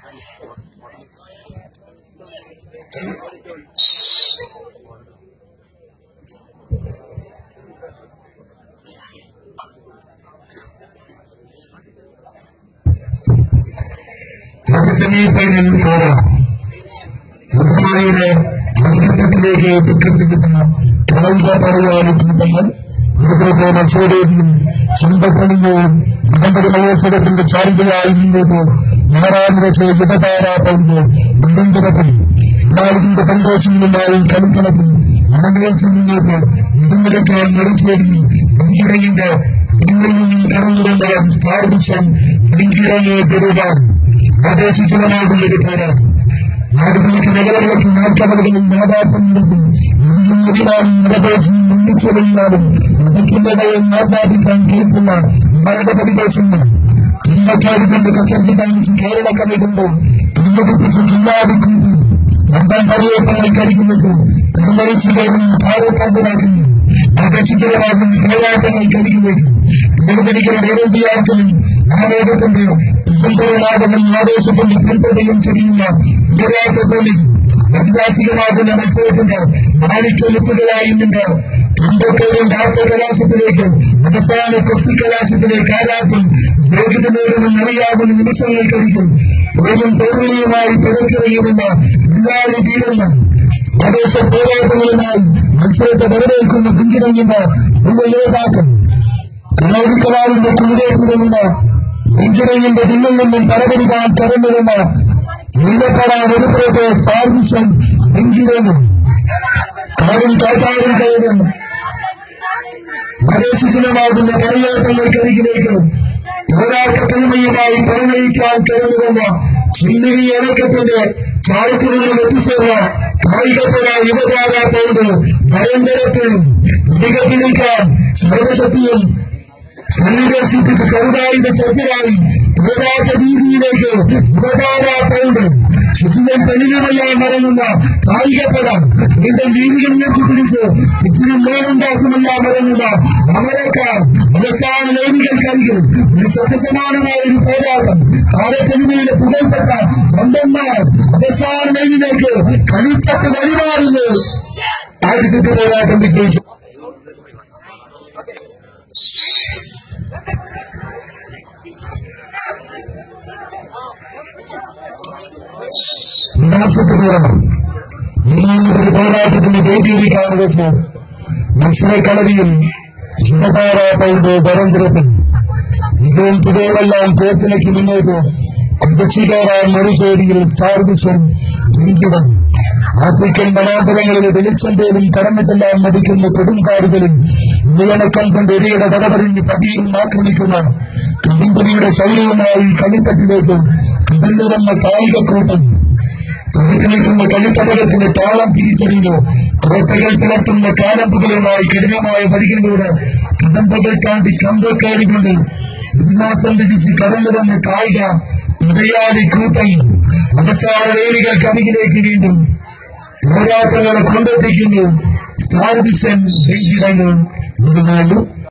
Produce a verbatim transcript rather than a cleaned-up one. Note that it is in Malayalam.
സമീപനം പോരാ മുഖ്യയുടെ അധികത്തിലേക്ക് ദുഃഖത്തിക്കുന്ന കായിക പറയാനും കൂട്ടങ്ങൾ ഇവിടുത്തെ മത്സരവും സമ്പത്തണിഞ്ഞവും നിരന്തര മഹോത്സവത്തിന്റെ ചാരിതയായി മുന്നോട്ട് നാരായണ യുവതാരാപ്പുമ്പോൾ നിരന്തരത്തിൽ എല്ലാവരുടെ സന്തോഷങ്ങളുമായും കളിക്കളത്തിൽ മനമേച്ചു മുന്നോട്ട് ഇടങ്ങളെക്കാൾ നിറച്ചേരി ഇറങ്ങിന്റെ പിന്നിൽ നിന്നും കടന്നുകൊണ്ട സ്റ്റാർ വിഷൻ ഇറങ്ങിയ പെരുവാൻ ആദേശിക്കുന്നതാകുന്നത് പോരാടും നാടുകൾക്ക് നഗരങ്ങൾക്ക് നാൽക്കവലകളും നാദാപ്പുണ്ടെന്നും ഇതിലും നിറവേശം മുന്നിച്ചെല്ലാലും ഇടയ്ക്കുന്നതയെ നാദാപിക്കാൻ കേൾക്കുന്ന ഭാരത പരിവേഷങ്ങൾ ഇന്നക്കാരികൊണ്ട് കസർപ്പിച്ച് കേരളക്കഥ കൊണ്ട് ഇന്നതിപ്പിച്ച് ജില്ലാതിക്കുന്നു രണ്ടാം പര്യടനമായി കരിക്കുന്നത് നിർമ്മലിച്ചുകയും ഭാരതണ്ടാക്കുന്നു ആകർഷിച്ചവരാകുന്ന പോരാട്ടങ്ങൾ കരിക്കുന്നത് നിർമ്മലിക്കുന്ന നിരവധിയാക്കലും ആ ലോകത്തിന്റെ ാകുന്ന ആവേശത്തിന്റെ പിൻപതയും ചെയ്യുന്ന പോരാട്ടത്തോളിൽ അഭിലാഷികളാകുന്ന മത്സരത്തിന്റെ മാലിക്യമുത്തുകളായി നിന്ന് ഇന്ത്യക്കാരും രാഷ്ട്ര കലാശത്തിലേക്ക് അവസാന കൊത്തി കലാശത്തിലേക്ക് ആരാക്കും യോഗ്യതമേറുന്ന നിറയാകുന്ന നിമിഷങ്ങൾ കഴിക്കും തൊഴിലും തോൽവിയുമായി പിറക്കിറങ്ങിയിരുന്ന പിന്നാലെ തീരുന്ന ആവേശ പോരാട്ടങ്ങളുമായി മത്സരത്തെ വരവേൽക്കുന്ന പിന്തിറങ്ങുന്ന ഉള്ള യോദ്ധാക്കൾ കലൗടിക്കലാളിന്റെ കുളിരേറ്റിരുന്ന എഞ്ചിനീയറിംഗിന്റെ പിന്നിൽ നിന്നും പരപരിതാൻ കടന്നിരുന്ന നീലക്കടാൻ ഒരുപുറത്തെ സാർവിഷൻ എഞ്ചിനീയറിംഗ് കാറും കാറ്റാറും കയറും പ്രവേശിച്ചതുമാകുന്ന പണിയാട്ടങ്ങൾക്കരികിലേക്ക് പോരാട്ട തനിമയുമായി പരിണയിക്കാൻ കയറുന്ന ചില്ലിരി ഇറക്കത്തിന്റെ ചാരത്തിൽ നിന്നും എത്തിച്ചേർന്ന കായികപ്പുര യുവതാരാത്തോട് പരമ്പരത്തിൽ മികപ്പിലേക്കാൻ സർവശക്തിയും സന്നിവേശിപ്പിച്ച് ചെറുതായി ചെറുതായി പോരാട്ട രീതിയിലേക്ക് യുവതാരാത്തോട് ശുചിതം തെളിവുമല്ലാൻ മറങ്ങുന്ന കായികപ്പുര ഇതിന്റെ രീതികൾ ഉയർത്തിപ്പിടിച്ച് ഇച്ചിരി മേലുണ്ടാക്കുമെല്ലാം മറങ്ങുന്ന അമരക്കാർ അവസാന ലോകികൾക്കരികിൽ ഒരു സത്യസമാനമായ ഒരു പോരാട്ടം കാലത്തെതിമയുടെ പുകൾപ്പെട്ട സ്വന്തന്മാർ അവസാന ലോകിലേക്ക് കളിത്തട്ട് വഴിമാറുന്നു ആദ്യത്തെ പോരാട്ടം വിജയിച്ചു. രണ്ടാമത്തെ പോരാട്ടം മൂന്നാമത്തെ പോരാട്ടത്തിന്റെ വേദിയിലേക്കാണ് വെച്ച് മത്സരക്കളരിയിൽ യുവതാരാട്ടയുടെ പരമ്പരത്തിൽ ഇതും പുതിയതെല്ലാം പോത്തിലേക്ക് മുന്നോട്ട് അധ്യക്ഷിക്കാറാൻ മറുചേരിയിൽ സാർവിഷൻ നീണ്ടിടം ആഫ്രിക്കൻ വനാന്തരങ്ങളിലെ വെളിച്ചം പോലും കടന്നിട്ടെല്ലാം മടിക്കുന്ന കൊടുങ്കാടുകളിൽ നിയണക്കം കൊണ്ട് എരിയുടെ വടപറിഞ്ഞ് പതിയിൽ ആക്രമിക്കുന്ന കടുംപുലിയുടെ ശൈലിയുമായി കളിത്തട്ടിലേക്ക് കടന്നിറന്ന കായികക്കൂട്ടം ചുമട്ടിലേക്കുന്ന കളിത്തടകത്തിന്റെ താളം തിരിച്ചറിഞ്ഞു കോട്ടകൾ പിളർത്തുന്ന കാലമ്പുകളുമായി കഠിനമായ വരികളിലൂടെ കടമ്പകൾ താണ്ടി കമ്പക്കാരികൊണ്ട് ഉല്ലാസം വിധിച്ച് കടന്നിറന്ന കായിക മലയാളി കൂട്ടം അവസാന വേദികൾ കവികിലേക്ക് വീണ്ടും പോരാട്ടങ്ങളെ കൊണ്ടെത്തിക്കുന്നു. Star vision ജയിച്ചിറങ്ങും.